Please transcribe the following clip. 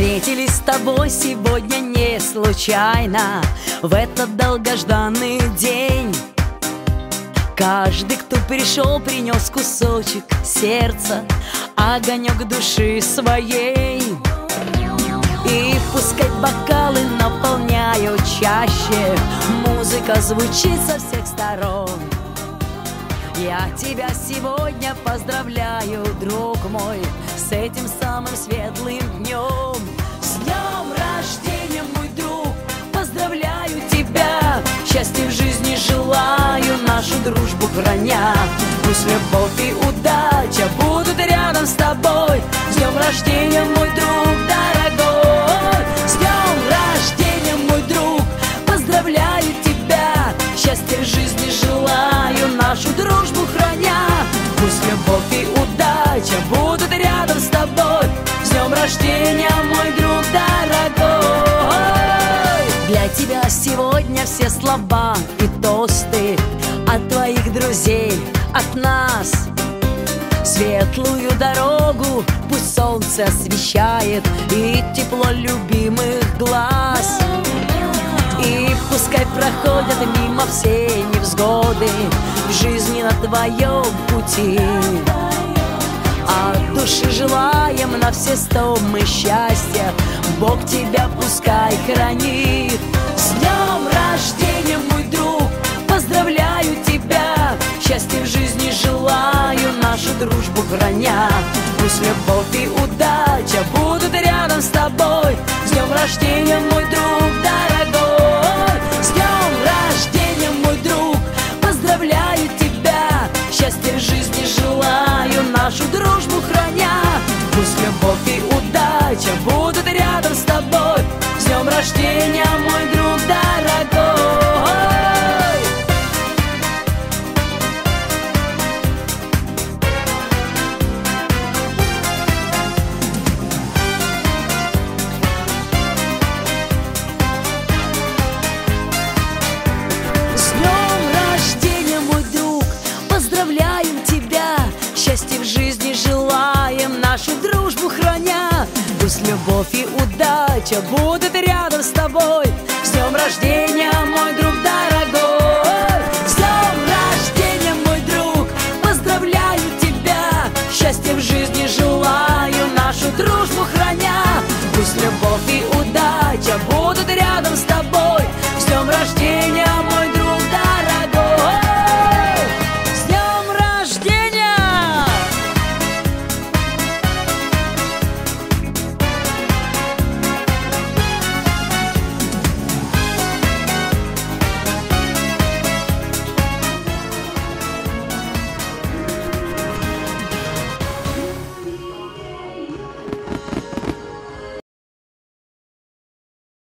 Встретились с тобой сегодня не случайно, в этот долгожданный день. Каждый, кто пришел, принес кусочек сердца, огонек души своей. И пускай бокалы наполняют чаще, музыка звучит со всех сторон. Я тебя сегодня поздравляю, друг мой, с этим самым светлым днем. С днем рождения, мой друг, поздравляю тебя, счастья в жизни желаю, нашу дружбу храня. Пусть любовь и удача будут рядом с тобой. С днем рождения, мой друг дорогой. С днем рождения, мой друг, поздравляю тебя, счастья в жизни желаю, нашу дружбу храня. Пусть любовь и удача будут рядом с тобой. С днем рождения, мой друг дорогой. Для тебя сегодня все слова и тосты от твоих друзей, от нас. Светлую дорогу пусть солнце освещает и тепло любимых глаз. И пускай проходят мимо все невзгоды в жизни на твоем пути. От души желаем на все 100 мы счастья, Бог тебя пускай хранит. С днем рождения, мой друг, поздравляю тебя, счастья в жизни желаю, нашу дружбу храня. Пусть любовь и удача будут рядом с тобой. С днем рождения, мой друг дорогой. С днем рождения, мой друг, поздравляю тебя, счастья в жизни желаю, нашу дружбу храня. Пусть любовь и удача будут рядом с тобой. С днем рождения, мой друг дорогой. Поздравляем тебя, счастья в жизни желаем, нашу дружбу храня. Пусть любовь и удача будут